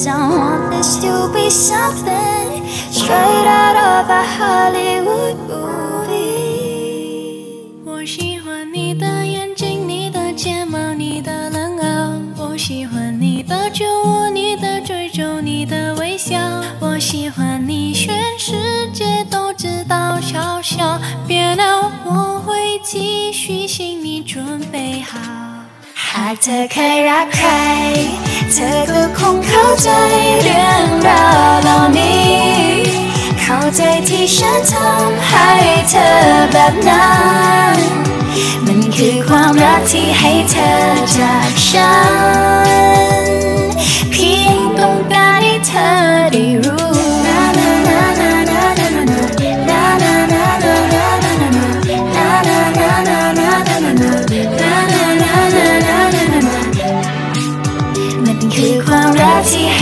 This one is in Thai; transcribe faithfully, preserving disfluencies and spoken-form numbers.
don't want this to be something straight out of a Hollywood movie 我喜欢你的眼睛，你的睫毛，你的冷傲，我喜欢你的酒窝，你的追求，你的微笑，我喜欢你，全世界都知道，小小别闹，我会继续，请你准备好。 หากเธอเคยรักใครเธอก็คงเข้าใจเรื่องราวเหล่านี้เข้าใจที่ฉันทำให้เธอแบบนั้นมันคือความรักที่ให้เธอจากฉันเพียงต้องการให้เธอได้รู้คือความรักที่